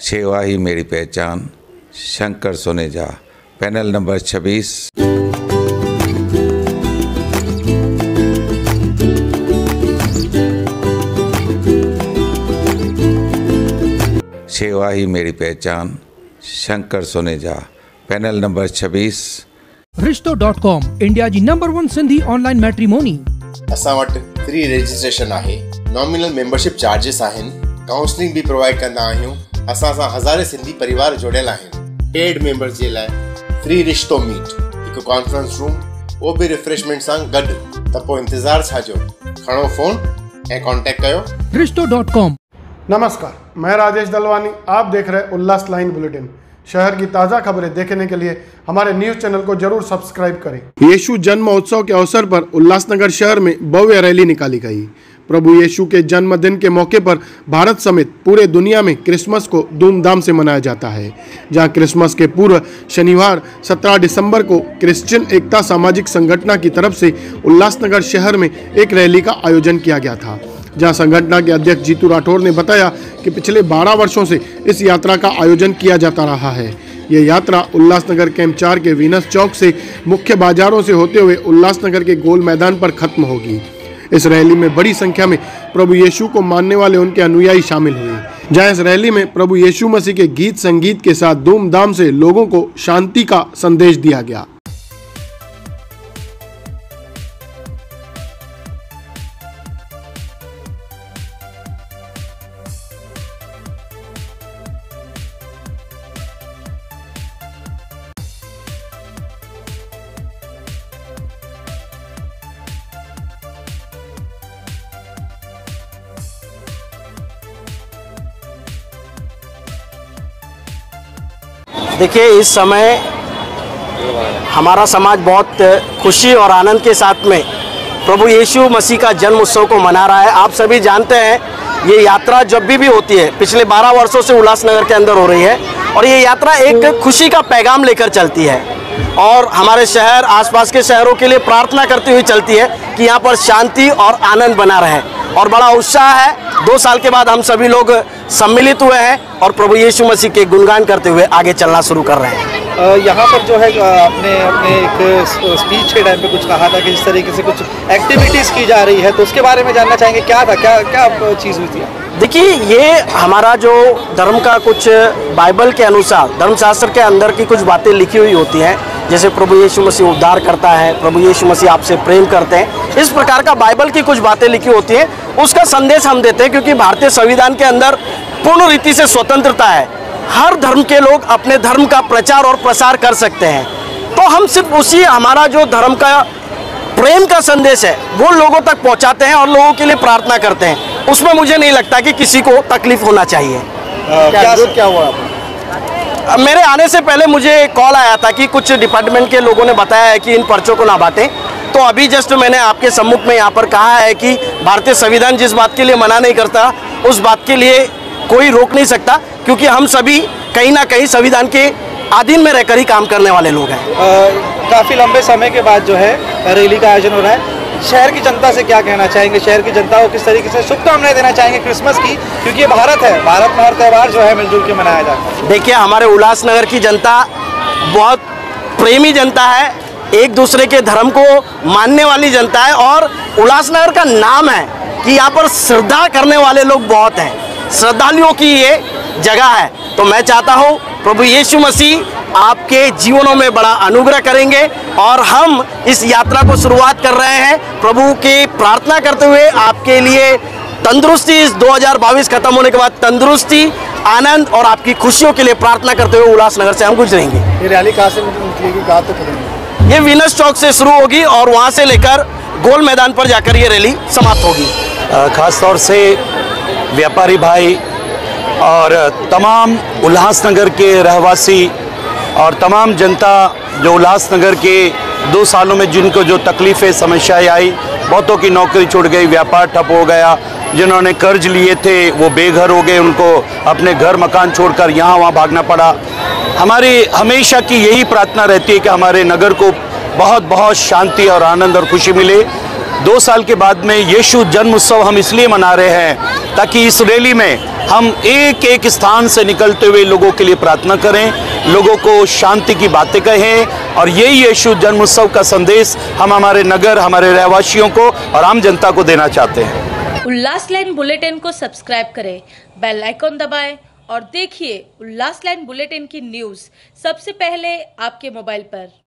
सेवा ही मेरी पहचान, शंकर सोनेजा, पैनल नंबर 26। सेवा ही मेरी पहचान, शंकर सोनेजा, पैनल नंबर 26। रिश्तो.com इंडिया जी नंबर 1 सिंधी ऑनलाइन मैट्रिमोनी। असां वटि फ्री रजिस्ट्रेशन आहे, नॉमिनल मेंबरशिप चार्जेस आहिनि, काउंसलिंग भी प्रोवाइड कंदा आहियूं। असां सां हज़ारे सिंधी परिवार जुड़ियल आहिनि। पेड मेंबर्स जे लाइ फ्री रिश्तो मीट, हिकु कॉन्फ्रेंस रूम, वो भी रिफ्रेशमेंट सां गॾु। त पोइ इंतज़ार छा जो, खणो फोन ऐं कॉन्टेक्ट कयो। रिश्तो.com। नमस्कार, मैं राजेश दलवानी, आप देख रहे उल्लास लाइन बुलेटिन। शहर की ताज़ा खबरें देखने के लिए हमारे न्यूज़ चैनल को जरूर सब्सक्राइब करें। यीशु जन्म महोत्सव के अवसर पर उल्लासनगर शहर में भव्य रैली निकाली गई। प्रभु यीशु के जन्मदिन के मौके पर भारत समेत पूरे दुनिया में क्रिसमस को धूमधाम से मनाया जाता है। जहां क्रिसमस के पूर्व शनिवार 17 दिसंबर को क्रिश्चियन एकता सामाजिक संगठन की तरफ से उल्लासनगर शहर में एक रैली का आयोजन किया गया था। जहां संगठन के अध्यक्ष जीतू राठौर ने बताया कि पिछले 12 वर्षों से इस यात्रा का आयोजन किया जाता रहा है। ये यात्रा उल्लासनगर कैंप 4 के वीनस चौक से मुख्य बाजारों से होते हुए उल्लासनगर के गोल मैदान पर खत्म होगी। इस रैली में बड़ी संख्या में प्रभु यीशु को मानने वाले उनके अनुयायी शामिल हुए। जहां इस रैली में प्रभु यीशु मसीह के गीत संगीत के साथ धूमधाम से लोगों को शांति का संदेश दिया गया। देखिए, इस समय हमारा समाज बहुत खुशी और आनंद के साथ में प्रभु यीशु मसीह का जन्म उत्सव को मना रहा है। आप सभी जानते हैं, ये यात्रा जब भी होती है, पिछले 12 वर्षों से उल्लासनगर के अंदर हो रही है और ये यात्रा एक खुशी का पैगाम लेकर चलती है और हमारे शहर, आसपास के शहरों के लिए प्रार्थना करती हुई चलती है कि यहाँ पर शांति और आनंद बना रहे। और बड़ा उत्साह है। 2 साल के बाद हम सभी लोग सम्मिलित हुए हैं और प्रभु यीशु मसीह के गुणगान करते हुए आगे चलना शुरू कर रहे हैं। यहाँ पर जो है आपने अपने एक स्पीच के टाइम पे कुछ कहा था कि इस तरीके से कुछ एक्टिविटीज़ की जा रही है, तो उसके बारे में जानना चाहेंगे। क्या था, क्या चीज़ हुई थी? देखिए, ये हमारा जो धर्म का कुछ बाइबल के अनुसार, धर्मशास्त्र के अंदर की कुछ बातें लिखी हुई होती हैं, जैसे प्रभु यीशु मसीह उद्धार करता है, प्रभु यीशु मसीह आपसे प्रेम करते हैं, इस प्रकार का बाइबल की कुछ बातें लिखी होती हैं। उसका संदेश हम देते हैं क्योंकि भारतीय संविधान के अंदर पूर्ण रीति से स्वतंत्रता है। हर धर्म के लोग अपने धर्म का प्रचार और प्रसार कर सकते हैं। तो हम सिर्फ उसी हमारा जो धर्म का प्रेम का संदेश है वो लोगों तक पहुंचाते हैं और लोगों के लिए प्रार्थना करते हैं। उसमें मुझे नहीं लगता कि किसी को तकलीफ होना चाहिए। क्या हुआ? मेरे आने से पहले मुझे कॉल आया था कि कुछ डिपार्टमेंट के लोगों ने बताया है कि इन पर्चों को ना बांटें। तो अभी जस्ट मैंने आपके सम्मुख में यहाँ पर कहा है कि भारतीय संविधान जिस बात के लिए मना नहीं करता, उस बात के लिए कोई रोक नहीं सकता, क्योंकि हम सभी कहीं ना कहीं संविधान के अधीन में रहकर ही काम करने वाले लोग हैं। काफ़ी लंबे समय के बाद जो है रैली का आयोजन हो रहा है। शहर की जनता से क्या कहना चाहेंगे? शहर की जनता को किस तरीके से शुभकामनाएं देना चाहेंगे क्रिसमस की, क्योंकि ये भारत है, भारत में हर त्यौहार जो है मिलजुल के मनाया जाता है। देखिए, हमारे उल्लासनगर की जनता बहुत प्रेमी जनता है, एक दूसरे के धर्म को मानने वाली जनता है और उल्लासनगर का नाम है कि यहाँ पर श्रद्धा करने वाले लोग बहुत हैं, श्रद्धालुओं की ये जगह है। तो मैं चाहता हूँ प्रभु यीशु मसीह आपके जीवनों में बड़ा अनुग्रह करेंगे और हम इस यात्रा को शुरुआत कर रहे हैं प्रभु की प्रार्थना करते हुए आपके लिए तंदुरुस्ती, इस 2022 खत्म होने के बाद तंदुरुस्ती, आनंद और आपकी खुशियों के लिए प्रार्थना करते हुए उल्लासनगर से हम गुजरेंगे। ये रैली कहाँ से निकलेगी, कहाँ तक करेंगे? ये वीनस चौक से शुरू होगी और वहाँ से लेकर गोल मैदान पर जाकर ये रैली समाप्त होगी। खास तौर से व्यापारी भाई और तमाम उल्लासनगर के रहवासी और तमाम जनता जो उल्लासनगर के 2 सालों में जिनको जो तकलीफ़ें, समस्याएं आई, बहुतों की नौकरी छूट गई, व्यापार ठप हो गया, जिन्होंने कर्ज लिए थे वो बेघर हो गए, उनको अपने घर मकान छोड़कर यहाँ वहाँ भागना पड़ा। हमारी हमेशा की यही प्रार्थना रहती है कि हमारे नगर को बहुत बहुत शांति और आनंद और खुशी मिले। 2 साल के बाद में यीशु जन्म उत्सव हम इसलिए मना रहे हैं ताकि इस रैली में हम एक एक स्थान से निकलते हुए लोगों के लिए प्रार्थना करें, लोगों को शांति की बातें कहें और यही यीशु जन्मोत्सव का संदेश हम हमारे नगर, हमारे रहवासियों को और आम जनता को देना चाहते हैं। उल्लास लाइन बुलेटिन को सब्सक्राइब करें, बेल आइकॉन दबाएं और देखिए उल्लास लाइन बुलेटिन की न्यूज़ सबसे पहले आपके मोबाइल पर।